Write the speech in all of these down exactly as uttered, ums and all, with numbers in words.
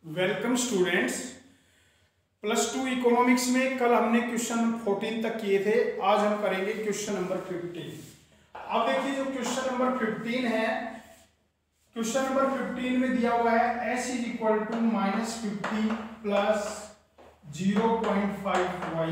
Welcome students. Plus two economics में कल हमने क्वेश्चन फोर्टीन तक किए थे, आज हम करेंगे क्वेश्चन नंबर फिफ्टीन। अब देखिए जो क्वेश्चन नंबर फिफ्टीन है, क्वेश्चन नंबर फिफ्टीन में दिया हुआ है s is equal to minus fifty plus zero point five Y.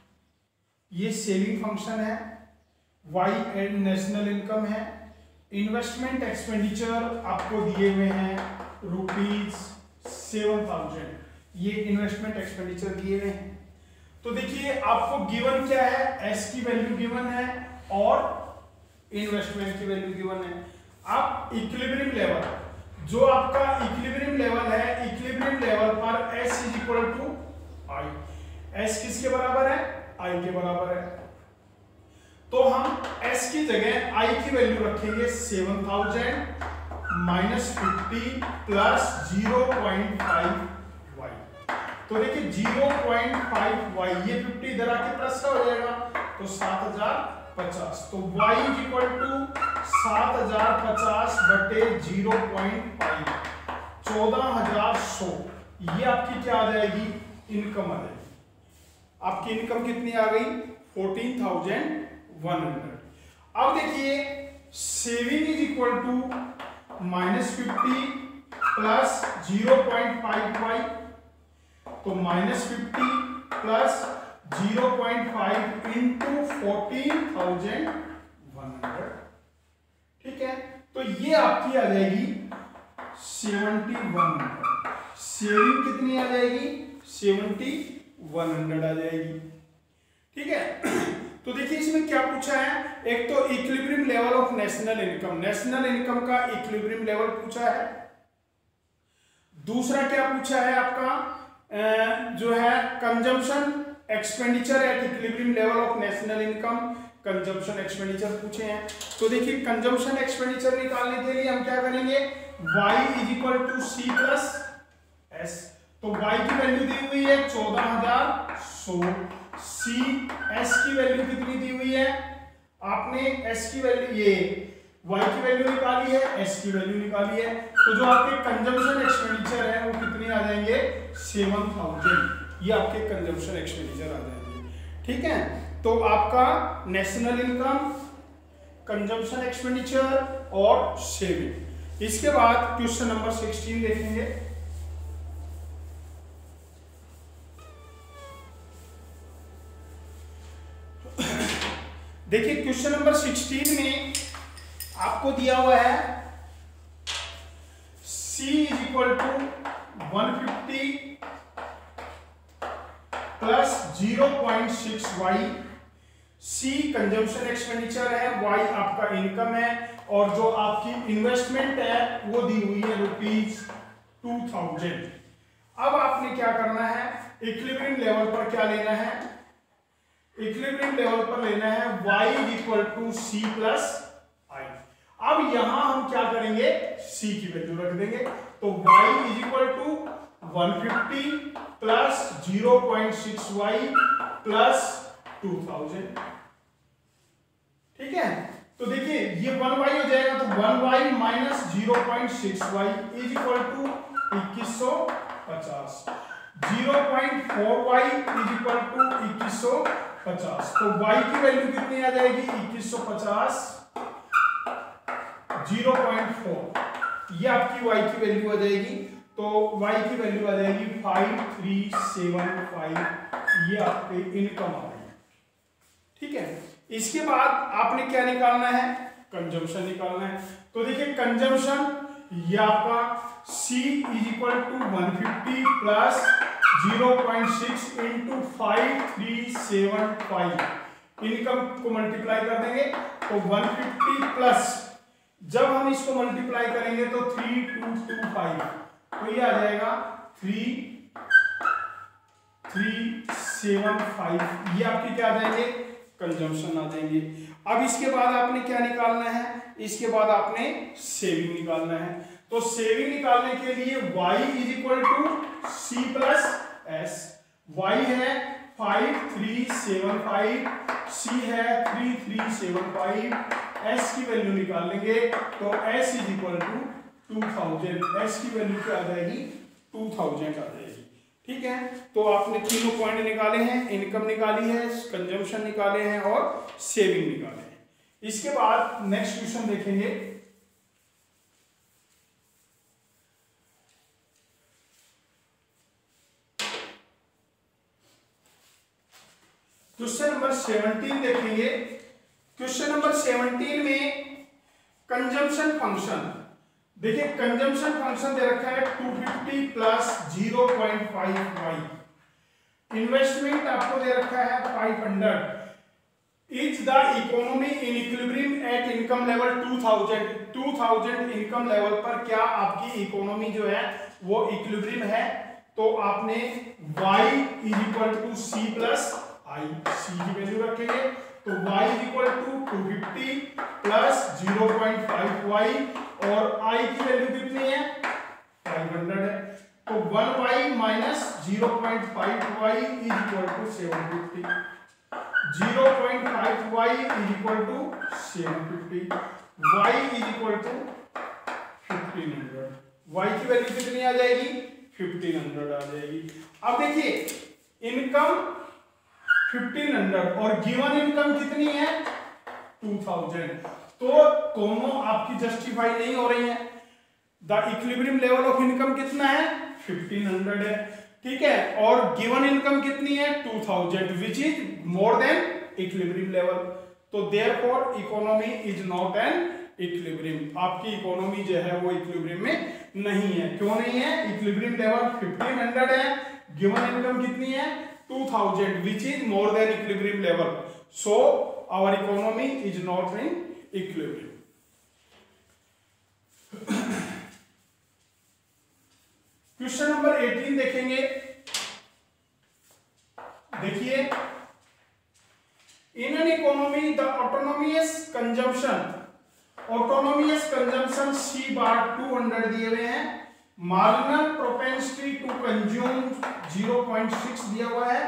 ये सेविंग फंक्शन है, y एंड नेशनल इनकम है। इन्वेस्टमेंट एक्सपेंडिचर आपको दिए हुए हैं रुपीज सेवन थाउजेंड, ये इन्वेस्टमेंट एक्सपेंडिचर दिए गए हैं। तो देखिए आपको गिवन क्या है, s की वैल्यू गिवन है और इन्वेस्टमेंट की वैल्यू गिवन है। अब इक्विलिब्रियम लेवल, जो आपका इक्विलिब्रियम लेवल है, इक्विलिब्रियम लेवल पर s is equal to i। s किसके बराबर है, i के बराबर है। तो हम s की जगह i की वैल्यू रखेंगे seven thousand minus fifty plus zero point five Y. तो देखिए जीरो पॉइंट फाइव वाई, ये फिफ्टी इधर आके प्लस का हो जाएगा तो सात हजार पचास। तो y इज इक्वल टू सात हजार पचास बटे जीरो पॉइंट फाइव, चौदह हजार सौ। ये आपकी क्या आ जाएगी, इनकम आ जाएगी। आपकी इनकम कितनी आ गई, फोर्टीन थाउजेंड वन हंड्रेड। अब देखिए saving is equal to minus fifty plus zero point five Y. तो minus fifty plus zero point five into fourteen thousand one hundred. ठीक है, तो ये आपकी आ जाएगी सेवेंटी वन हंड्रेड। सेविंग कितनी आ जाएगी, सेवेंटी वन हंड्रेड आ जाएगी। ठीक है, तो देखिए इसमें क्या पूछा है, एक तो equilibrium level of national income, national income का इक्विलिब्रियम लेवल पूछा है। दूसरा क्या पूछा है आपका, जो है consumption expenditure at equilibrium level of national income, consumption expenditure पूछे हैं। तो देखिए कंजम्पशन एक्सपेंडिचर निकालने के लिए हम क्या करेंगे, y is equal to C plus S. तो y की वैल्यू दी हुई है चौदह हजार सौ, सी एस की वैल्यू कितनी दी हुई है, आपने s की वैल्यू, ये y की वैल्यू निकाली है, s की वैल्यू निकाली है। तो जो आपके कंजम्पशन एक्सपेंडिचर है वो कितने आ जाएंगे, सेवन थाउजेंड। ये आपके कंजम्पशन एक्सपेंडिचर आ जाएंगे। ठीक है, तो आपका नेशनल इनकम, कंजम्पशन एक्सपेंडिचर और सेविंग। इसके बाद क्वेश्चन नंबर सिक्सटीन देखेंगे। देखिए क्वेश्चन नंबर सिक्सटीन में आपको दिया हुआ है C is equal to one fifty plus zero point six Y. C consumption expenditure है, Y आपका इनकम है और जो आपकी इन्वेस्टमेंट है वो दी हुई है रुपीज टू थाउजेंड। अब आपने क्या करना है, इक्विलिब्रियम लेवल पर क्या लेना है, इक्विलिब्रियम लेवल पर लेना है y is equal to C plus I. अब यहां हम क्या करेंगे, c की वैल्यू रख देंगे। तो y is equal to one fifty plus zero point six Y plus two thousand. ठीक है, तो देखिए ये वन वाई हो जाएगा, तो one Y minus zero point six Y is equal to इक्कीस सौ पचास। Zero point four Y is equal to इक्कीस सौ पचास। तो y की वैल्यू कितनी आ जाएगी, इक्कीस सौ पचास, जीरो पॉइंट फोर, ये आपकी y की वैल्यू आ जाएगी। तो y की वैल्यू आ जाएगी फाइव थ्री सेवन फाइव, ये आपके इनकम आ गई। ठीक है, इसके बाद आपने क्या निकालना है, कंजम्पशन निकालना है। तो देखिए कंजम्पशन, ये आपका C is equal to one fifty plus zero point six into five three seven five, income को मल्टीप्लाई कर देंगे तो वन फिफ्टी प्लस, जब हम इसको मल्टीप्लाई करेंगे तो थ्री टू टू फाइव, तो ये आ जाएगा थ्री थ्री सेवन फाइव। ये आपकी क्या आ जाएंगे, कंजम्पशन आ जाएंगे। अब इसके बाद आपने क्या निकालना है, इसके बाद आपने सेविंग निकालना है। तो सेविंग निकालने के लिए y is equal to C plus S. y है five three seven five, c है three three seven five, s की वैल्यू निकाल लेंगे तो s is equal to two thousand. s की वैल्यू क्या आ जाएगी, टू थाउजेंड आ जाएगी। ठीक है, तो आपने तीनों पॉइंट निकाले हैं, इनकम निकाली है, कंजम्पशन निकाले हैं और सेविंग निकाले हैं। इसके बाद नेक्स्ट क्वेश्चन देखेंगे। क्वेश्चन नंबर सेवनटीन देखेंगे। क्वेश्चन नंबर सेवनटीन में कंजम्पशन फंक्शन देखिए, कंजम्पशन फंक्शन दे रखा है two fifty plus zero point five Y. Investment आपको दे रखा है five hundred. Is the economy in equilibrium at income level two thousand. Two thousand income level पर क्या आपकी इकोनॉमी जो है वो इक्विलिब्रियम है? तो आपने y is equal to C plus I, C की वैल्यू रखेंगे तो y is equal to two fifty plus zero point five Y और I की वैल्यू कितनी है? फाइव हंड्रेड है। तो one Y minus zero point five Y is equal to seven fifty. Zero point five Y is equal to seven fifty. y is equal to fifteen hundred. y की value कितनी आ जाएगी? Fifteen hundred आ जाएगी। अब देखिए, income fifteen hundred और given income कितनी है? Two thousand. तो दोनों आपकी जस्टिफाई नहीं हो रही हैं। The equilibrium level of income कितना है? फिफ्टीन हंड्रेड है। ठीक है, और गिवन इनकम कितनी है? Two thousand, which is more than equilibrium level. तो therefore economy is not an equilibrium. आपकी इकोनॉमी जो है वो इक्विलिब्रियम में नहीं है। क्यों नहीं है? इक्विलिब्रियम लेवल फिफ्टीन हंड्रेड है, गिवन इनकम कितनी है? Two thousand, which is more than equilibrium level. So our economy is not in equilibrium. Question number eighteen देखेंगे। देखिए, in an economy the autonomous consumption autonomous consumption C bar two hundred दिए हुए हैं, marginal propensity to consume zero point six दिया हुआ है।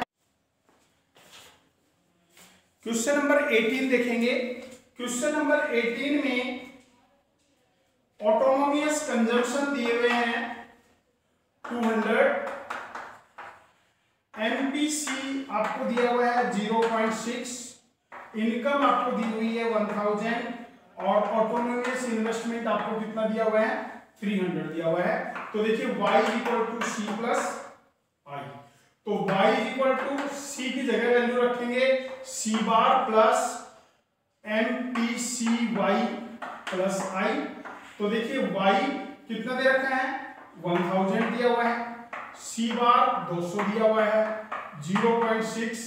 Question number eighteen देखेंगे। Question number एटीन में ऑटोनोमियस कंजम्पशन दिए हुए हैं टू हंड्रेड, एमपीसी आपको दिया हुआ है जीरो पॉइंट सिक्स, इनकम आपको दी हुई है वन थाउजेंड और ऑटोनोमियस इन्वेस्टमेंट आपको कितना दिया हुआ है? थ्री हंड्रेड दिया हुआ है। तो देखिए y equal to C plus I. तो y इक्वल टू सी की जगह वैल्यू रखेंगे C bar plus M P C Y plus I. तो देखिए y कितना दे रखा है? वन थाउजेंड दिया हुआ है, सी बार दो सौ दिया हुआ है, zero point six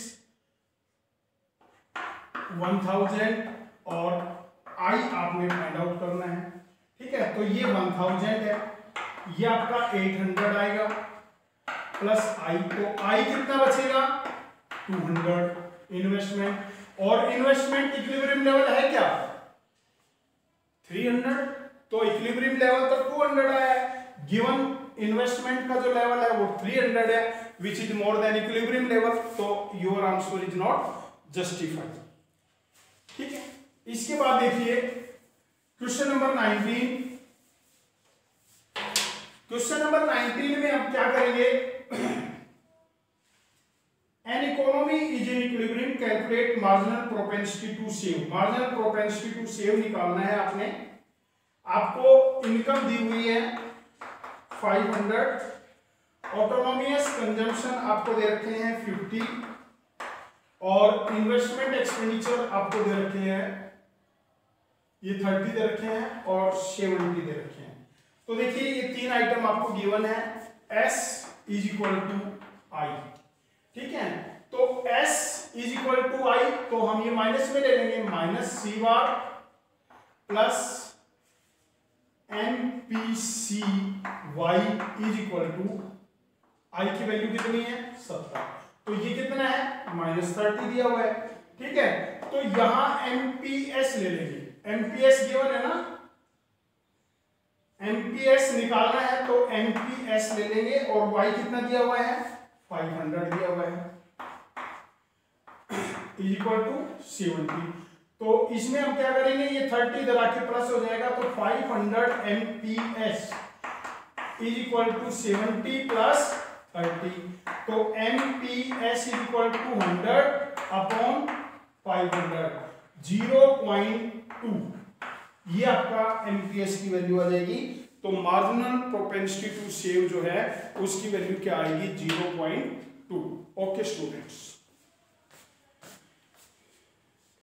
one thousand और i आपने फाइंड आउट करना है। ठीक है, तो ये वन थाउजेंड है, ये आपका एट हंड्रेड आएगा प्लस आई। तो आई कितना बचेगा? टू हंड्रेड इन्वेस्टमेंट, और इन्वेस्टमेंट इक्विलिब्रियम लेवल है क्या? Three hundred. तो इक्विलिब्रियम लेवल तो टू हंड्रेड आया है, गिवन इन्वेस्टमेंट का जो लेवल है वो थ्री हंड्रेड है, which is more than equilibrium level. तो your answer is not justified. ठीक है, इसके बाद देखिए question number nineteen. Question number nineteen में हम क्या करेंगे? An economy is in equilibrium, calculate marginal propensity to save. Marginal propensity to save निकालना है आपने। आपको इनकम दी हुई है फाइव हंड्रेड, ऑटोनोमियस कंजम्पशन आपको दे रखे हैं फिफ्टी और इन्वेस्टमेंट एक्सपेंडिचर आपको दे रखे हैं ये थर्टी दे रखे हैं और सेवेंटी दे रखे हैं। तो देखिए ये तीन आइटम आपको गिवन है, S is equal to I. ठीक है, तो S is equal to I, तो हम ये माइनस में ले लेंगे, minus C bar plus M P C Y is equal to I की वैल्यू कितनी है? सत्तर। तो ये कितना है? माइनस थर्टी दिया हुआ है। ठीक है, तो यहां एमपीएस ले लेंगे, एमपीएस गिवन है ना, एमपीएस निकालना है तो एमपीएस ले लेंगे और y कितना दिया हुआ है? फाइव हंड्रेड दिया हुआ है, इज इक्वल टू सेवेंटी। तो इसमें हम क्या करेंगे? ये थर्टी इधर आके प्लस हो जाएगा, तो five hundred MPS is equal to seventy plus thirty, तो M P S is equal to hundred upon five hundred, zero point two, ये आपका एमपीएस की वैल्यू आ जाएगी। तो मार्जिनल प्रोपेंसिटी टू सेव जो है उसकी वैल्यू क्या आएगी, zero point two. Okay students.